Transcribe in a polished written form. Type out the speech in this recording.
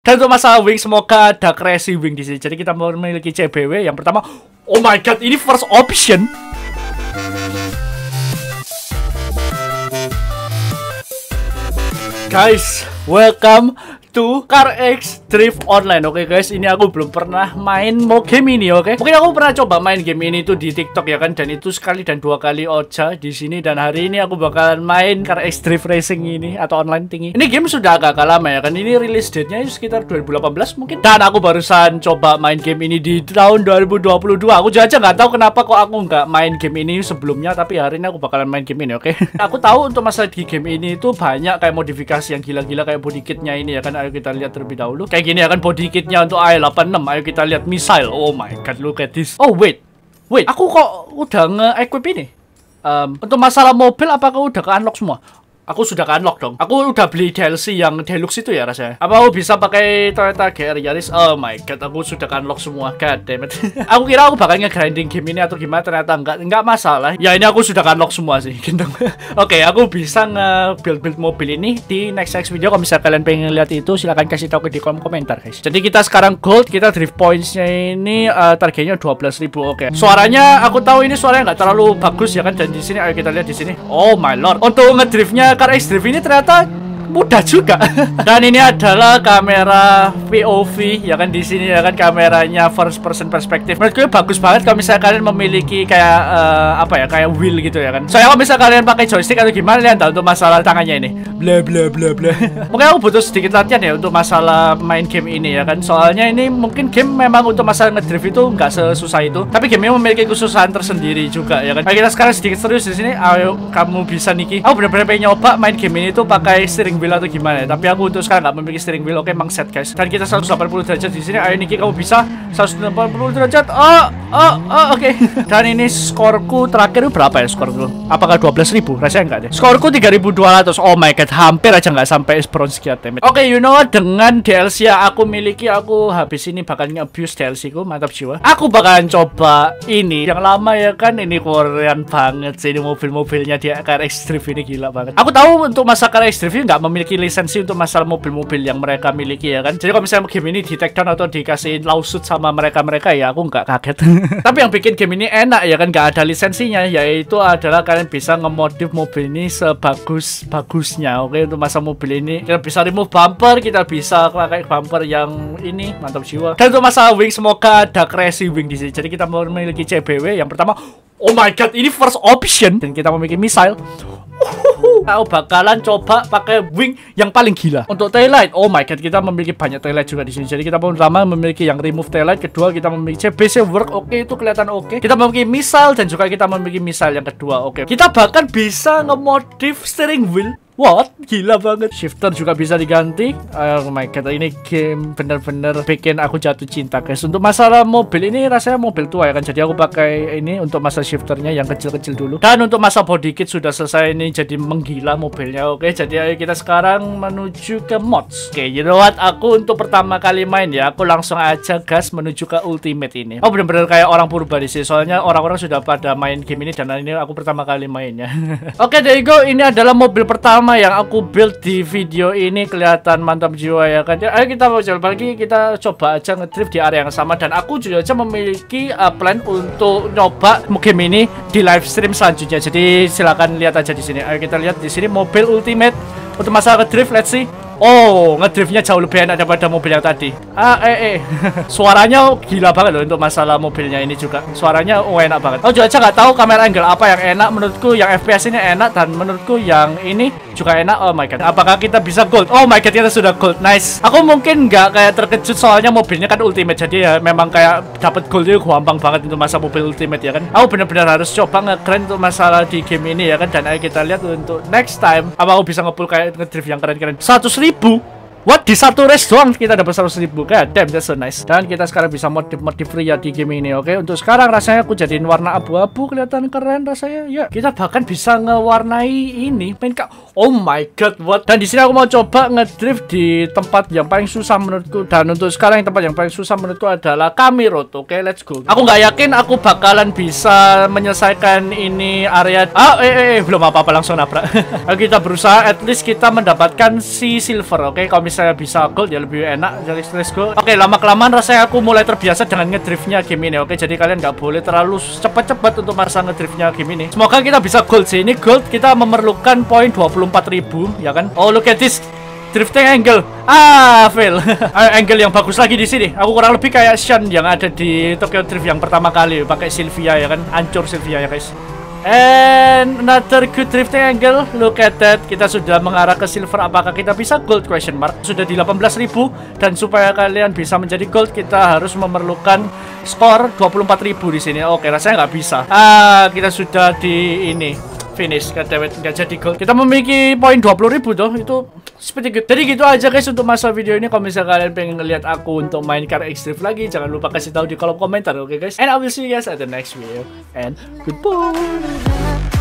Dan untuk masalah wing, semoga ada crazy wing di sini. Jadi kita memiliki CBW yang pertama. Oh my god, ini first option. Guys, welcome to CarX Drift Online. Oke guys, ini aku belum pernah main game ini. Oke, mungkin aku pernah coba main game ini tuh di TikTok ya kan, dan itu sekali dan dua kali aja di sini. Dan hari ini aku bakalan main CarX Drift Racing ini atau online tinggi. Ini game sudah agak lama ya kan. Ini release date-nya sekitar 2018 mungkin. Dan aku barusan coba main game ini di tahun 2022. Aku aja nggak tahu kenapa kok aku nggak main game ini sebelumnya, tapi hari ini aku bakalan main game ini. Oke. Aku tahu untuk masalah di game ini itu banyak kayak modifikasi yang gila-gila kayak body kitnya ini ya kan. Ayo kita lihat terlebih dahulu. Kayak gini ya kan body kitnya untuk i86. Ayo kita lihat missile. Oh my god, look at this. Oh wait, aku kok udah nge-equip ini. Untuk masalah mobil apakah udah ke-unlock semua? Aku sudah ke-unlock dong. Aku udah beli DLC yang deluxe itu ya rasanya. Apa aku bisa pakai Toyota GR Yaris? Oh my god, aku sudah ke-unlock semua. God damn it. Aku kira aku bakal nge-grinding game ini atau gimana, ternyata enggak masalah. Ya ini aku sudah ke-unlock semua sih. Oke, aku bisa nge-build mobil ini di next video. Kalau misalnya kalian pengen lihat itu, silahkan kasih tahu di kolom komentar guys. Jadi kita sekarang gold, kita drift points-nya ini targetnya 12.000. Oke. Suaranya aku tahu ini suaranya nggak terlalu bagus ya kan, dan di sini ayo kita lihat di sini. Oh my lord. Untuk ngedriftnya CarX Drift ini ternyata mudah juga. Dan ini adalah kamera POV ya kan, di sini ya kan kameranya first person perspektif. Menurut gue bagus banget kalau misalnya kalian memiliki kayak kayak wheel gitu ya kan. Soalnya kalau misalnya kalian pakai joystick atau gimana, kalian tahu untuk masalah tangannya ini bla bla bla bla. Mungkin aku butuh sedikit latihan ya untuk masalah main game ini ya kan. Soalnya ini mungkin game memang untuk masalah ngedrift itu nggak sesusah itu, tapi game ini memiliki kesusahan tersendiri juga ya kan. Nah, kita sekarang sedikit serius di sini. Ayo kamu bisa Niki. Aku benar-benar pengen nyoba main game ini tuh pakai steering wheel atau gimana ya. Tapi aku untuk sekarang nggak memiliki steering wheel. Oke, mang set guys. Dan kita 180 derajat di sini. Ayo Niki, kamu bisa 180 derajat. Oke. Dan ini skorku terakhir berapa ya skorku? Apakah 12.000? Rasanya enggak deh. Skorku 3.200. Oh my god, hampir aja nggak sampai bronze sekian temit. Oke, you know what? Dengan DLC yang aku miliki, aku habis ini bakal nge-abuse DLC ku. Mantap jiwa. Aku bakalan coba ini yang lama ya kan. Ini Korean banget sih. Ini mobil-mobilnya di CarX Drift ini gila banget. Aku tahu untuk masa CarX Drift ini nggak memiliki lisensi untuk masalah mobil-mobil yang mereka miliki ya kan. Jadi kalau misalnya game ini di take down atau dikasih lawsuit sama mereka ya aku nggak kaget. Tapi yang bikin game ini enak ya kan, nggak ada lisensinya, yaitu adalah kalian bisa ngemodif mobil ini sebagus-bagusnya. Oke, untuk masa mobil ini kita bisa remove bumper, kita bisa pakai bumper yang ini, mantap jiwa. Dan untuk masalah wing, semoga ada crazy wing di sini. Jadi kita memiliki CBW yang pertama. Oh my god, ini first option. Dan kita memiliki missile. Aku bakalan coba pakai wing yang paling gila. Untuk taillight, oh my god, kita memiliki banyak taillight juga di sini. Jadi kita pertama memiliki yang remove taillight, kedua kita memiliki CBC work, oke, itu kelihatan oke. Kita memiliki missile dan juga kita memiliki missile yang kedua, oke. Kita bahkan bisa ngemodif steering wheel. What? Gila banget. Shifter juga bisa diganti. Oh my god, ini game bener-bener bikin aku jatuh cinta guys. Untuk masalah mobil ini rasanya mobil tua ya kan. Jadi aku pakai ini untuk masa shifternya yang kecil-kecil dulu. Dan untuk masa body kit sudah selesai, ini jadi menggila mobilnya. Oke, jadi ayo kita sekarang menuju ke mods. Oke, you know what? Aku untuk pertama kali main ya, aku langsung aja gas menuju ke ultimate ini. Oh, bener-bener kayak orang purba di sini. Soalnya orang-orang sudah pada main game ini dan ini aku pertama kali mainnya. Oke, there you go. Ini adalah mobil pertama yang aku build di video ini, kelihatan mantap jiwa ya kan. Ayo kita mau coba lagi, kita coba aja ngedrift di area yang sama. Dan aku juga aja memiliki plan untuk nyoba game ini di live stream selanjutnya. Jadi silakan lihat aja di sini. Ayo kita lihat di sini mobil ultimate untuk masalah ngedrift. Let's see. Oh, ngedriftnya jauh lebih enak daripada mobil yang tadi. Suaranya gila banget loh untuk masalah mobilnya ini juga. Suaranya enak banget. Aku juga aja nggak tahu kamera angle apa yang enak. Menurutku yang FPS ini enak, dan menurutku yang ini juga enak. Oh my god, apakah kita bisa gold? Oh my god, kita sudah gold. Nice. Aku mungkin nggak kayak terkejut soalnya mobilnya kan ultimate, jadi ya memang kayak dapat gold itu gampang banget untuk masa mobil ultimate ya kan. Aku benar-benar harus coba nge-grind untuk masalah di game ini ya kan. Dan ayo kita lihat untuk next time apa aku bisa nge-pull kayak ngedrift yang keren-keren. 100.000. What? Di satu race doang kita dapat 100.000. God damn, that's so nice. Dan kita sekarang bisa modif Ria di game ini. Oke, untuk sekarang rasanya aku jadiin warna abu-abu, kelihatan keren rasanya. Ya, kita bahkan bisa ngewarnai ini oh my god, what? Dan di sini aku mau coba ngedrift di tempat yang paling susah menurutku. Dan untuk sekarang yang tempat yang paling susah menurutku adalah Kami Road. Oke, let's go. Aku nggak yakin aku bakalan bisa menyelesaikan ini area. Belum apa-apa, langsung nabrak. Kita berusaha, at least kita mendapatkan si silver. Oke, kalau misalnya saya bisa gold ya lebih enak. Jadi let's go. Oke, lama-kelamaan rasanya aku mulai terbiasa dengan ngedriftnya game ini. Oke, jadi kalian nggak boleh terlalu cepat-cepat untuk masa ngedriftnya game ini. Semoga kita bisa gold sih. Ini gold kita memerlukan poin 24.000 ya kan. Oh, look at this drifting angle. Fail. Angle yang bagus lagi di sini. Aku kurang lebih kayak Sean yang ada di Tokyo Drift yang pertama kali pakai Sylvia ya kan. Hancur Sylvia ya guys. And another good drifting angle. Look at that. Kita sudah mengarah ke silver. Apakah kita bisa gold question mark? Sudah di 18.000. Dan supaya kalian bisa menjadi gold, kita harus memerlukan skor 24.000 di sini. Oke, rasanya nggak bisa. Kita sudah di ini finish. Nggak jadi gold. Kita memiliki poin 20.000 tuh. Itu seperti gitu. Jadi gitu aja guys untuk masa video ini. Kalau misalnya kalian pengen ngeliat aku untuk main Car X Drift lagi, jangan lupa kasih tahu di kolom komentar, oke guys? And I will see you guys at the next video. And goodbye.